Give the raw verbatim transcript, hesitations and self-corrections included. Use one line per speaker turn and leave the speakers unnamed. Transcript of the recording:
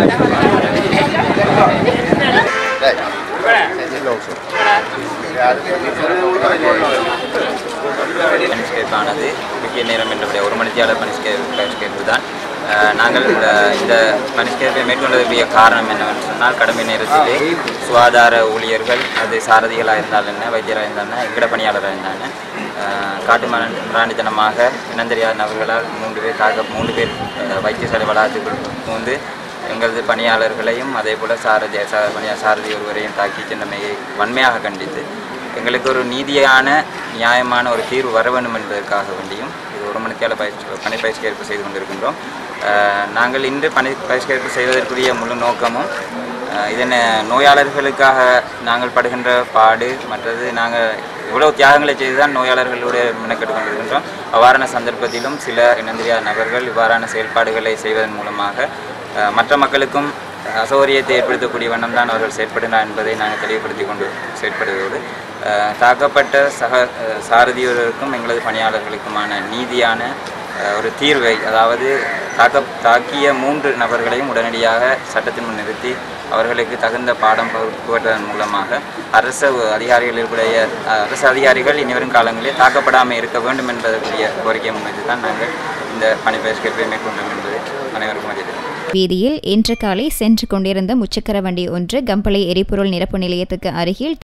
பணிஸ்கேப்பானது முக்கிய நேரம் என்றபடிய ஒரு மணித்தியாளர் பணிஸ்கே பணிஸ்கேப்பு தான். நாங்கள் இந்த இந்த பணிஸ்கேப்பை மேற்கொண்டதுக்குரிய காரணம் என்னவென்று சொன்னால், கடமை நேரத்திலே சுகாதார ஊழியர்கள், அது சாரதிகளாக இருந்தால் என்ன, வைத்தியராக இருந்தால் எங்கட பணியாளராக இருந்தாங்க, காட்டு மிராண்டித்தனமாக இனந்தெரியாத நபர்களால் மூன்று பேர் தாக்க மூன்று பேர் வைத்தியசாலை வளாகத்துக்குள் வந்து எங்களது பணியாளர்களையும் அதே போல் சாரதி பணியா சாரதி ஒருவரையும் தாக்கி சென்றமையை வன்மையாக கண்டித்து எங்களுக்கு ஒரு நீதியான நியாயமான ஒரு தீர்வு வர வேண்டும் என்பதற்காக வேண்டியும் இது ஒரு மணித்தியால பயிற்சி பணி பயிற்சியேற்பு செய்து கொண்டிருக்கின்றோம். நாங்கள் இன்று பணி பயிற்சியேற்பு செய்வதற்குரிய முழு நோக்கமும் இதனை நோயாளர்களுக்காக நாங்கள் படுகின்ற பாடு, மற்றது நாங்கள் இவ்வளவு தியாகங்களை செய்து தான் நோயாளர்களுடைய மெனக்கெட்டு கொண்டிருக்கின்றோம். அவ்வாறான சந்தர்ப்பத்திலும் சில இனந்தெரியாத நபர்கள் இவ்வாறான செயல்பாடுகளை செய்வதன் மூலமாக மற்ற மக்களுக்கும் அசௌகரியத்தை ஏற்படுத்தக்கூடிய வண்ணம் தான் அவர்கள் செயற்படுகிறார் என்பதை நாங்கள் தெளிவுபடுத்தி கொண்டு செயற்படுவதோடு தாக்கப்பட்ட சக சாரதியோருக்கும் எங்களது பணியாளர்களுக்குமான நீதியான ஒரு தீர்வை, அதாவது தாக்க தாக்கிய மூன்று நபர்களையும் உடனடியாக சட்டத்தின் முன் நிறுத்தி அவர்களுக்கு தகுந்த பாடம் புகட்டுவதன் மூலமாக அரசு அதிகாரிகளுடைய அரசு அதிகாரிகள் இனிவரும் காலங்களில் தாக்கப்படாமல் இருக்க வேண்டும் என்பதற்குரிய கோரிக்கை முன்வைத்து தான் நாங்கள் இந்த பணி பயிற்சியை மேற்கொண்டோம் என்பது அனைவருக்கும் அறிந்தது.
வீதியில் இன்று காலை சென்று கொண்டிருந்த முச்சக்கர வண்டி ஒன்று கம்பளை எரிபொருள் நிரப்பு நிலையத்துக்கு அருகில்